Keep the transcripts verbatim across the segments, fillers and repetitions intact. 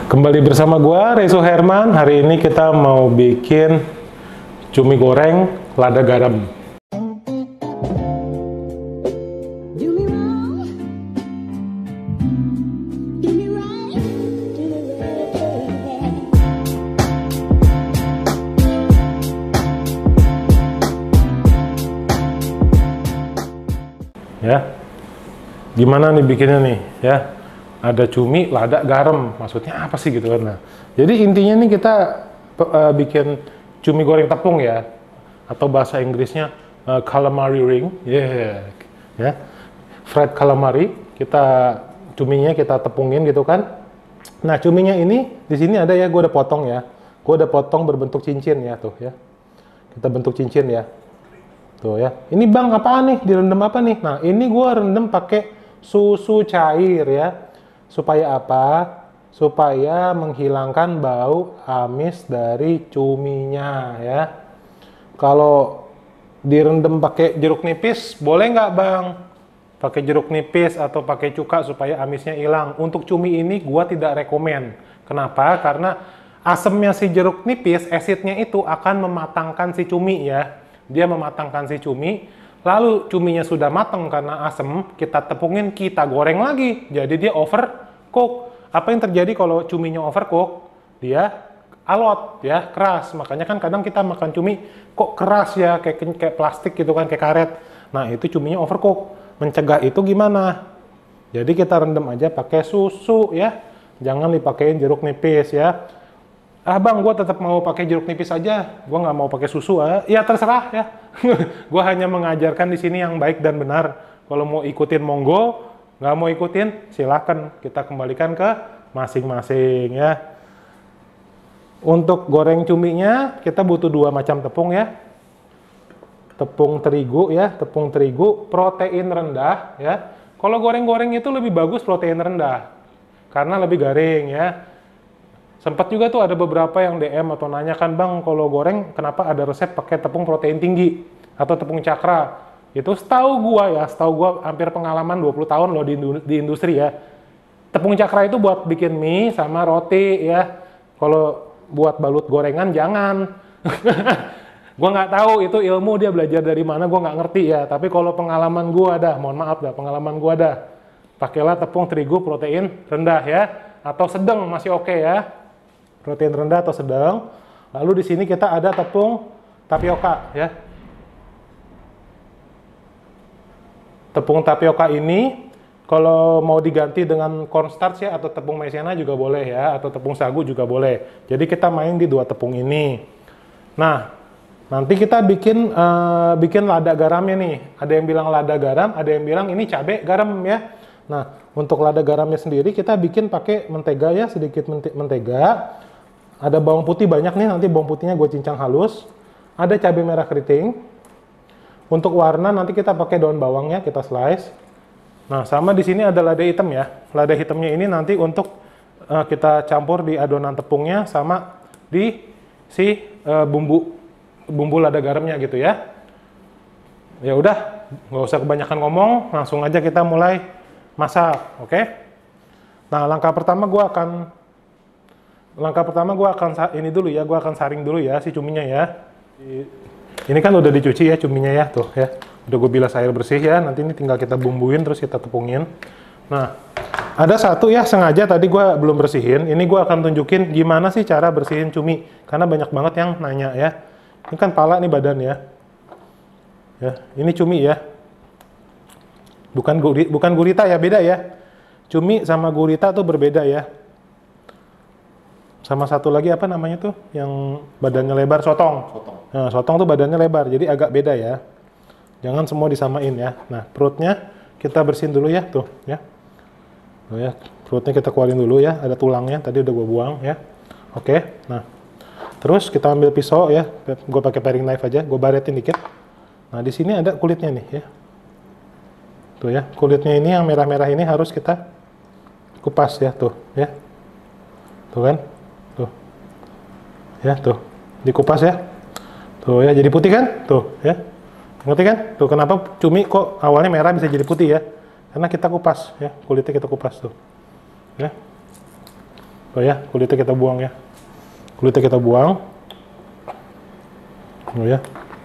Kembali bersama gua Rezo Herman. Hari ini kita mau bikin cumi goreng lada garam. Ya. Gimana nih bikinnya nih, ya? Ada cumi, lada, garam. Maksudnya apa sih gitu kan? Nah, jadi intinya nih kita uh, bikin cumi goreng tepung ya, atau bahasa Inggrisnya uh, calamari ring, yeah, ya, fried calamari. Kita cuminya kita tepungin gitu kan. Nah, cuminya ini di sini ada ya, gue udah potong ya, gue udah potong berbentuk cincin ya tuh ya. Kita bentuk cincin ya, tuh ya. Ini bang apaan nih? Direndam apa nih? Nah, ini gue rendam pakai susu cair ya. Supaya apa? Supaya menghilangkan bau amis dari cuminya ya. Kalau direndam pakai jeruk nipis, boleh nggak bang? Pakai jeruk nipis atau pakai cuka supaya amisnya hilang. Untuk cumi ini gua tidak rekomen. Kenapa? Karena asemnya si jeruk nipis, asidnya itu akan mematangkan si cumi ya. Dia mematangkan si cumi. Lalu cuminya sudah matang karena asem, kita tepungin, kita goreng lagi. Jadi dia overcook. Apa yang terjadi kalau cuminya overcook? Dia alot, ya keras. Makanya kan kadang kita makan cumi, kok keras ya, kayak, kayak plastik gitu kan, kayak karet. Nah itu cuminya overcook. Mencegah itu gimana? Jadi kita rendam aja pakai susu ya. Jangan dipakein jeruk nipis ya. Ah bang, gue tetap mau pakai jeruk nipis aja, gue nggak mau pakai susu. Ah. Ya terserah ya. Gue hanya mengajarkan di sini yang baik dan benar. Kalau mau ikutin monggo, nggak mau ikutin silahkan. Kita kembalikan ke masing-masing ya. Untuk goreng cuminya kita butuh dua macam tepung ya. Tepung terigu ya, tepung terigu protein rendah ya. Kalau goreng-goreng itu lebih bagus protein rendah karena lebih garing ya. Sempat juga tuh ada beberapa yang D M atau nanya kan bang, kalau goreng kenapa ada resep pakai tepung protein tinggi atau tepung cakra? Itu setahu gua ya, setahu gua hampir pengalaman dua puluh tahun loh di, di industri ya. Tepung cakra itu buat bikin mie sama roti ya. Kalau buat balut gorengan jangan. Gua nggak tahu itu ilmu dia belajar dari mana, gua nggak ngerti ya. Tapi kalau pengalaman gua ada, mohon maaf dah, pengalaman gua ada. Pakailah tepung terigu protein rendah ya, atau sedang masih oke okay ya. Protein rendah atau sedang. Lalu di sini kita ada tepung tapioka ya. Tepung tapioka ini kalau mau diganti dengan cornstarch ya atau tepung maizena juga boleh ya, atau tepung sagu juga boleh. Jadi kita main di dua tepung ini. Nah, nanti kita bikin uh, bikin lada garamnya nih. Ada yang bilang lada garam, ada yang bilang ini cabai garam ya. Nah, untuk lada garamnya sendiri kita bikin pakai mentega ya, sedikit mentega. Ada bawang putih banyak nih, nanti bawang putihnya gue cincang halus. Ada cabai merah keriting. Untuk warna nanti kita pakai daun bawangnya, kita slice. Nah, sama di sini ada lada hitam ya. Lada hitamnya ini nanti untuk uh, kita campur di adonan tepungnya sama di si uh, bumbu bumbu lada garamnya gitu ya. Ya udah, nggak usah kebanyakan ngomong, langsung aja kita mulai masak, oke? Okay? Nah, langkah pertama gue akan langkah pertama gue akan ini dulu ya, gue akan saring dulu ya si cuminya ya. Ini kan udah dicuci ya cuminya ya, tuh ya. Udah gue bilas air bersih ya. Nanti ini tinggal kita bumbuin terus kita tepungin. Nah, ada satu ya sengaja tadi gue belum bersihin. Ini gue akan tunjukin gimana sih cara bersihin cumi, karena banyak banget yang nanya ya. Ini kan pala nih badan ya. Ya, ini cumi ya. Bukan gurita, bukan gurita ya, beda ya. Cumi sama gurita tuh berbeda ya. Sama satu lagi apa namanya tuh yang badannya lebar, sotong. Sotong. Nah, sotong tuh badannya lebar, jadi agak beda ya. Jangan semua disamain ya. Nah, perutnya kita bersihin dulu ya, tuh ya. Tuh ya, perutnya kita keluarin dulu ya, ada tulangnya, tadi udah gue buang ya. Oke, nah. Terus kita ambil pisau ya, gue pakai paring knife aja, gue baretin dikit. Nah, di sini ada kulitnya nih ya. Tuh ya, kulitnya ini yang merah-merah ini harus kita kupas ya, tuh ya. Tuh kan? Tuh. Ya, tuh. Dikupas ya. Tuh ya, jadi putih kan? Tuh ya. Ngerti kan? Tuh kenapa cumi kok awalnya merah bisa jadi putih ya? Karena kita kupas ya, kulitnya kita kupas tuh. Ya. Oh ya, kulitnya kita buang ya. Kulitnya kita buang. Oh ya.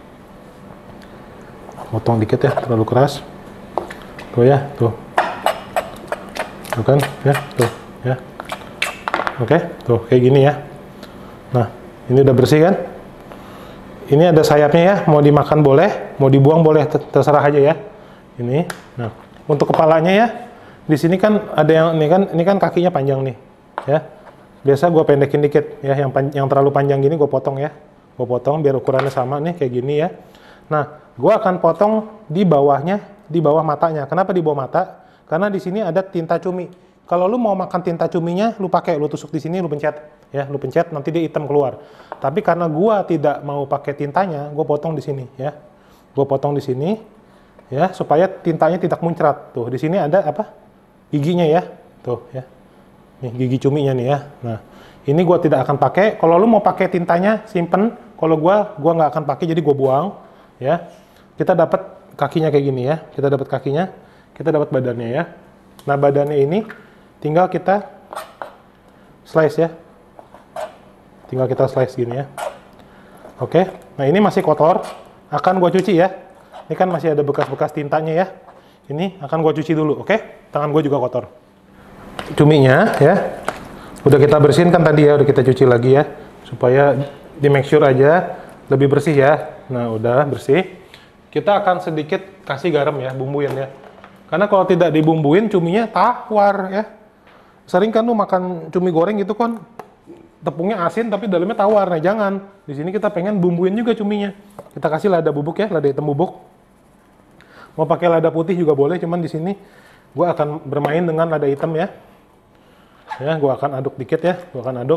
Potong dikit ya, terlalu keras. Tuh ya, tuh. Tuh kan, ya, tuh, ya. Oke, tuh kayak gini ya. Nah, ini udah bersih kan? Ini ada sayapnya ya, mau dimakan boleh, mau dibuang boleh, terserah aja ya. Ini. Nah, untuk kepalanya ya, di sini kan ada yang ini kan, ini kan kakinya panjang nih, ya. Biasa gue pendekin dikit ya, yang pan, yang terlalu panjang gini gue potong ya. Gue potong biar ukurannya sama nih kayak gini ya. Nah, gue akan potong di bawahnya, di bawah matanya. Kenapa di bawah mata? Karena di sini ada tinta cumi. Kalau lu mau makan tinta cuminya, lu pakai, lu tusuk di sini, lu pencet, ya, lu pencet, nanti dia hitam keluar. Tapi karena gua tidak mau pakai tintanya, gua potong di sini, ya. Gua potong di sini, ya, supaya tintanya tidak muncrat. Tuh, di sini ada apa? Giginya ya, tuh, ya. Nih gigi cuminya nih ya. Nah, ini gua tidak akan pakai. Kalau lu mau pakai tintanya, simpen. Kalau gua, gua nggak akan pakai, jadi gua buang, ya. Kita dapat kakinya kayak gini ya. Kita dapat kakinya, kita dapat badannya ya. Nah, badannya ini tinggal kita slice ya. Tinggal kita slice gini ya. Oke. Nah, ini masih kotor. Akan gua cuci ya. Ini kan masih ada bekas-bekas tintanya ya. Ini akan gua cuci dulu, oke? Tangan gua juga kotor. Cuminya ya. Udah kita bersihin kan tadi ya, udah kita cuci lagi ya. Supaya di make sure aja lebih bersih ya. Nah, udah bersih. Kita akan sedikit kasih garam ya, bumbuin ya. Karena kalau tidak dibumbuin, cuminya tawar ya. Sering kan lu makan cumi goreng gitu kan, tepungnya asin tapi dalamnya tawar. Nah, jangan. Di sini kita pengen bumbuin juga cuminya. Kita kasih lada bubuk ya, lada hitam bubuk. Mau pakai lada putih juga boleh, cuman di sini gua akan bermain dengan lada hitam ya. Ya, gua akan aduk dikit ya, gua akan aduk.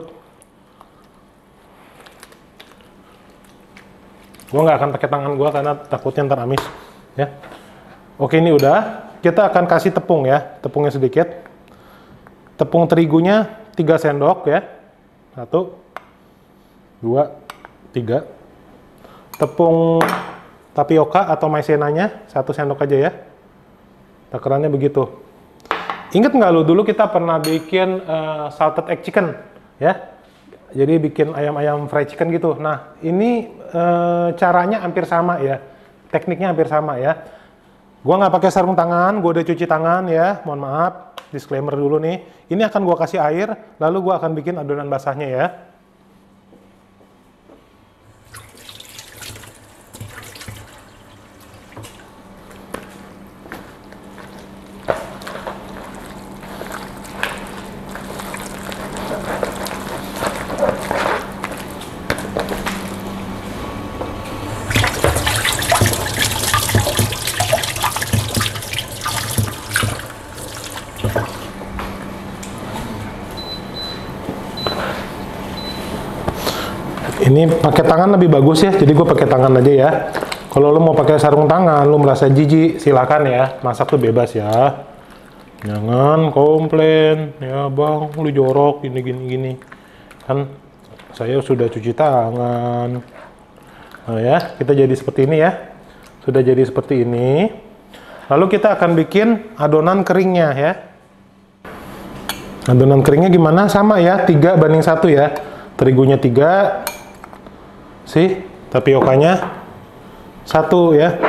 Gua nggak akan pakai tangan gua karena takutnya ntar amis ya. Oke, ini udah. Kita akan kasih tepung ya, tepungnya sedikit. Tepung terigunya tiga sendok ya. Satu, dua, tiga. Tepung tapioka atau maizenanya satu sendok aja ya. Takarannya begitu. Ingat nggak lu dulu kita pernah bikin uh, salted egg chicken ya? Jadi bikin ayam-ayam fried chicken gitu. Nah, ini uh, caranya hampir sama ya. Tekniknya hampir sama ya. Gua nggak pakai sarung tangan, gua udah cuci tangan ya. Mohon maaf, disclaimer dulu nih. Ini akan gua kasih air, lalu gua akan bikin adonan basahnya ya. Ini pakai tangan lebih bagus ya, jadi gue pakai tangan aja ya. Kalau lo mau pakai sarung tangan, lo merasa jijik, silakan ya. Masak tuh bebas ya. Jangan komplain, ya bang, lu jorok, gini gini gini. Kan saya sudah cuci tangan. Nah ya, kita jadi seperti ini ya. Sudah jadi seperti ini. Lalu kita akan bikin adonan keringnya ya. Adonan keringnya gimana? Sama ya, tiga banding satu ya. Terigunya tiga. Si tapiokanya satu ya.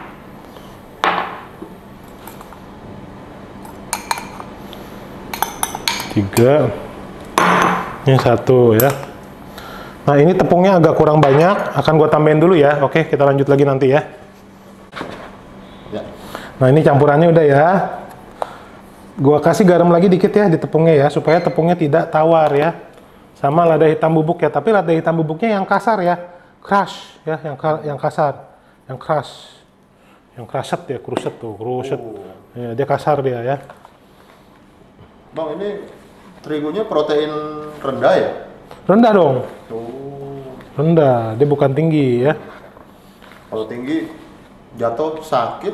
Tiga. Ini satu ya. Nah, ini tepungnya agak kurang banyak, akan gua tambahin dulu ya. Oke, kita lanjut lagi nanti ya. Ya. Nah, ini campurannya udah ya. Gua kasih garam lagi dikit ya di tepungnya ya, supaya tepungnya tidak tawar ya. Sama lada hitam bubuk ya, tapi lada hitam bubuknya yang kasar ya, crush ya, yang yang kasar, yang crush, yang kruset ya, kruset tuh, kruset, oh. Ya, dia kasar dia ya. Bang, ini terigunya protein rendah ya? Rendah dong. Oh. Rendah, dia bukan tinggi ya. Kalau tinggi jatuh sakit.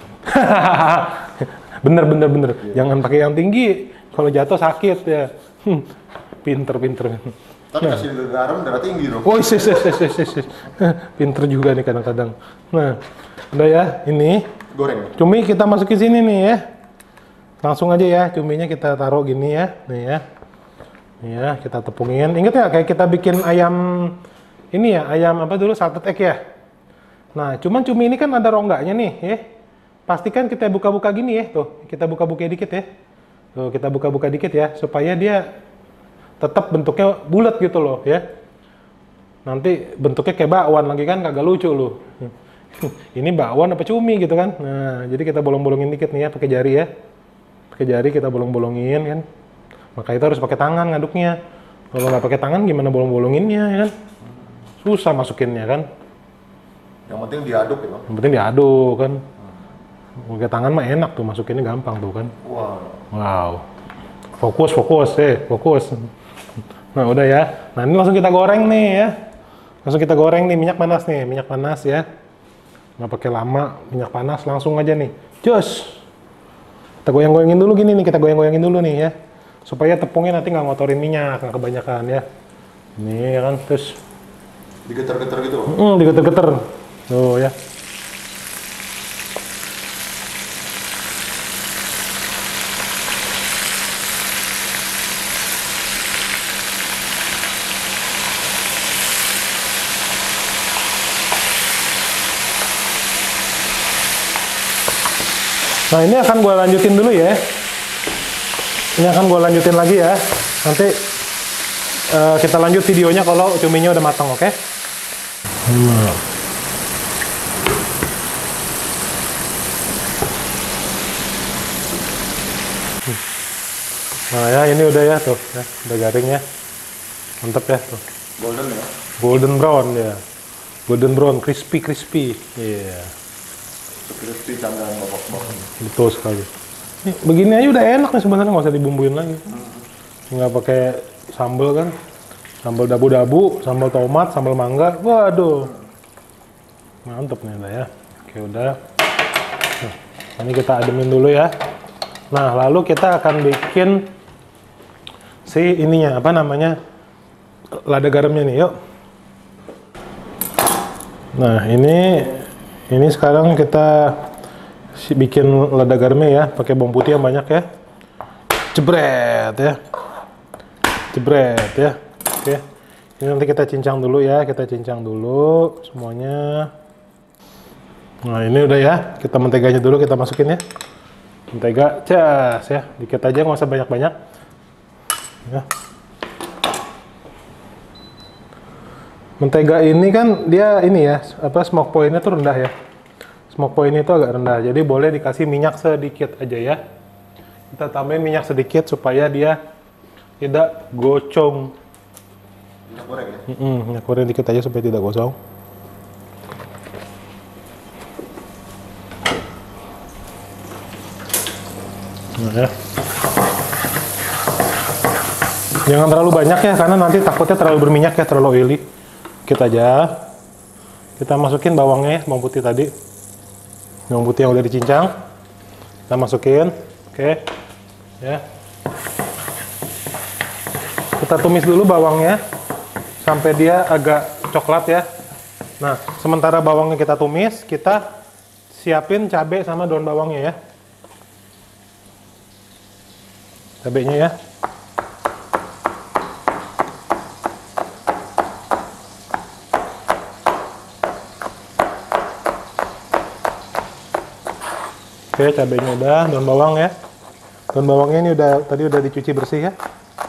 Bener bener bener, yeah. Jangan pakai yang tinggi, kalau jatuh sakit ya. Pinter, pinter. Tapi nah. Kasih garam darah tinggi dong. Oh, yes, yes, yes, yes, yes, yes. Pinter juga nih kadang-kadang. Nah, udah ya, ini. Goreng. Cumi kita masukin sini nih ya. Langsung aja ya, cuminya kita taruh gini ya. Nih ya. Ya, kita tepungin. Ingat ya, kayak kita bikin ayam ini ya, ayam apa dulu, salted egg ya. Nah, cuman cumi ini kan ada rongganya nih, ya. Pastikan kita buka-buka gini ya, tuh. Kita buka-buka dikit ya. Tuh, kita buka-buka dikit ya, supaya dia tetap bentuknya bulat gitu loh, ya. Nanti bentuknya kayak bakwan lagi kan, kagak lucu loh. Ini bakwan apa cumi gitu kan. Nah, jadi kita bolong-bolongin dikit nih ya, pakai jari ya. Pakai jari kita bolong-bolongin kan. Maka itu harus pakai tangan ngaduknya. Kalau nggak pakai tangan gimana bolong-bolonginnya ya kan? Susah masukinnya kan. Yang penting diaduk ya Bang? Yang penting diaduk kan. Pakai tangan mah enak tuh, masukinnya gampang tuh kan. Wow. Wow. Fokus, fokus, eh, fokus. Nah udah ya. Nah ini langsung kita goreng nih ya. Langsung kita goreng nih, minyak panas nih, minyak panas ya. Nggak pakai lama, minyak panas langsung aja nih. Jos. Kita goyang-goyangin dulu gini nih, kita goyang-goyangin dulu nih ya. Supaya tepungnya nanti nggak ngotorin minyak, nggak kebanyakan ya. Ini kan, terus digeter-geter gitu Bang? Hmm, digeter-geter. Tuh ya. Nah ini akan gue lanjutin dulu ya. Ini akan gue lanjutin lagi ya. Nanti uh, kita lanjut videonya kalau cuminya udah matang, oke? Okay? Hmm. Nah ya ini udah ya tuh, ya, udah garing ya, mantep ya tuh. Golden ya? Golden brown ya, golden brown, crispy crispy, iya. Yeah. Crispy sambil bobok-bobok. Betul sekali. Nih, begini aja udah enak nih sebenarnya, nggak usah dibumbuin lagi. Hmm. Nggak pakai sambal kan, sambal dabu-dabu, sambal tomat, sambal mangga, waduh, mantep nih udah ya. Oke udah. Nah, ini kita ademin dulu ya. Nah lalu kita akan bikin si ininya apa namanya, lada garamnya nih, yuk. Nah ini ini sekarang kita bikin lada garamnya ya, pakai bawang putih yang banyak ya. Jebret ya, jebret ya. Oke, ini nanti kita cincang dulu ya, kita cincang dulu semuanya. Nah ini udah ya, kita menteganya dulu kita masukin ya. Mentega cas ya, dikit aja, nggak usah banyak-banyak. Ya. Mentega ini kan dia ini ya, apa smoke point-nya tuh rendah ya. Smoke point itu agak rendah, jadi boleh dikasih minyak sedikit aja ya. Kita tambahin minyak sedikit supaya dia tidak gocong. Minyak goreng ya? Mm -mm, minyak goreng dikit aja supaya tidak gosong. Nah, ya. Jangan terlalu banyak ya, karena nanti takutnya terlalu berminyak ya, terlalu oily. Kita aja. Kita masukin bawangnya, bawang putih tadi. Bawang putih yang udah dicincang. Kita masukin. Oke. Ya. Kita tumis dulu bawangnya sampai dia agak coklat ya. Nah, sementara bawangnya kita tumis, kita siapin cabai sama daun bawangnya ya. Cabainya ya. Oke, cabainya udah, daun bawang ya. Daun bawangnya ini udah tadi udah dicuci bersih ya.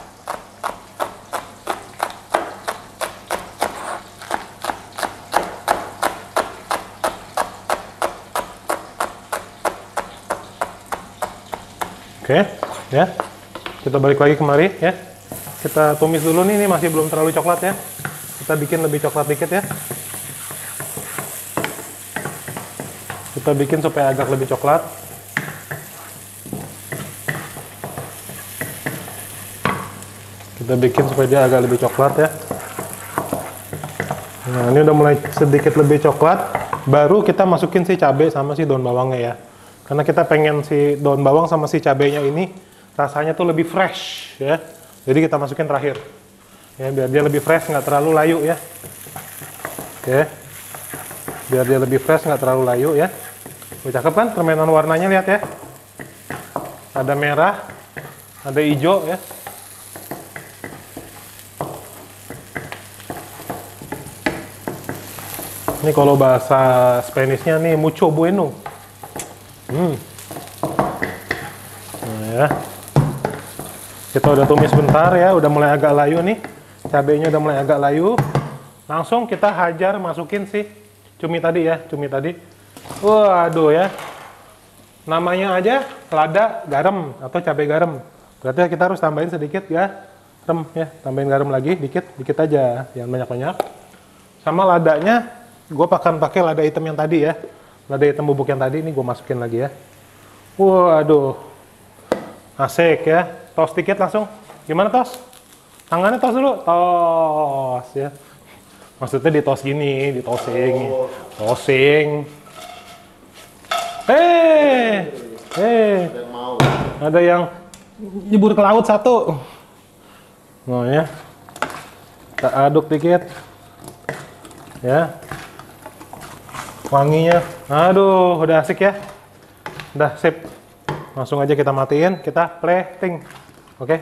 Oke, ya. Kita balik lagi kemari ya. Kita tumis dulu nih, ini masih belum terlalu coklat ya. Kita bikin lebih coklat dikit ya. Kita bikin supaya agak lebih coklat. Kita bikin supaya dia agak lebih coklat ya. Nah, ini udah mulai sedikit lebih coklat. Baru kita masukin si cabai sama si daun bawangnya ya. Karena kita pengen si daun bawang sama si cabainya ini rasanya tuh lebih fresh ya. Jadi kita masukin terakhir. Ya, biar dia lebih fresh, nggak terlalu layu ya. Oke. Biar dia lebih fresh, nggak terlalu layu ya. Udah cakep kan permainan warnanya, lihat ya. Ada merah, ada hijau ya. Ini kalau bahasa Spanishnya nih mucho bueno. Hmm. Nah ya. Kita udah tumis bentar ya, udah mulai agak layu nih. Cabenya udah mulai agak layu. Langsung kita hajar masukin si cumi tadi ya, cumi tadi. Waduh ya. Namanya aja lada garam atau cabai garam. Berarti kita harus tambahin sedikit ya. Garam ya, tambahin garam lagi dikit, dikit aja, jangan banyak-banyak. Sama ladanya, gue akan pakai lada hitam yang tadi ya. Lada hitam bubuk yang tadi, ini gue masukin lagi ya. Waduh. Asik ya. Tos dikit langsung. Gimana tos? Tangannya tos dulu. Tos ya. Maksudnya ditos gini, ditosing. Tosing. Eh, eh. Ada yang mau. Ada yang nyebur ke laut satu. Nah ya. Kita aduk dikit. Ya. Wanginya. Aduh, udah asik ya. Udah sip. Langsung aja kita matiin, kita plating. Oke.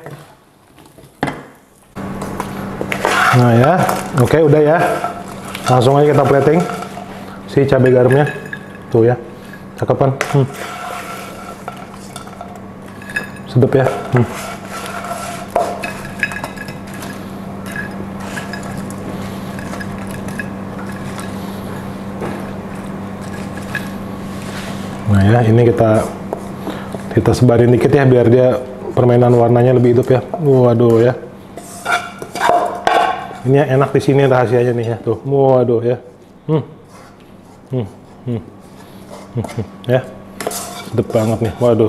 Nah ya, oke udah ya. Langsung aja kita plating si cabai garamnya. Tuh ya, cakep kan? Hmm. Sedap ya. Hmm. Nah ya, ini kita kita sebarin dikit ya biar dia permainan warnanya lebih hidup ya. Waduh ya. Ini yang enak di sini rahasianya nih ya, tuh. Waduh ya. Hmm. Hmm. Hmm. Hmm. Hmm. Ya. Sedap banget nih. Waduh.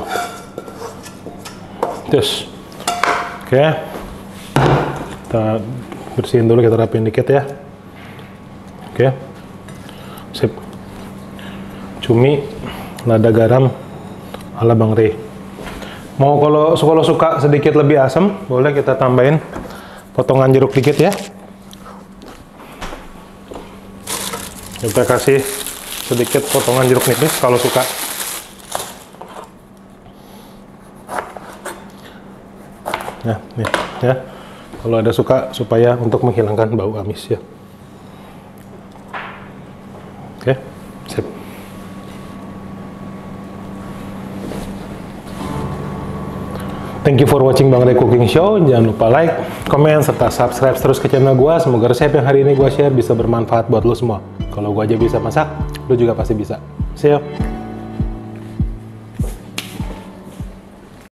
Terus. Oke. Kita bersihin dulu, kita rapiin dikit ya. Oke. Sip. Cumi, lada garam ala Bang Ray. Mau kalau kalau suka sedikit lebih asam, boleh kita tambahin potongan jeruk dikit ya. Kita kasih sedikit potongan jeruk nipis kalau suka. Nah, nih ya. Kalau ada suka supaya untuk menghilangkan bau amis ya. Oke, sip. Thank you for watching Bang Ray Cooking Show. Jangan lupa like, comment, serta subscribe terus ke channel gua. Semoga resep yang hari ini gua share bisa bermanfaat buat lo semua. Kalau gua aja bisa masak, lo juga pasti bisa. See you.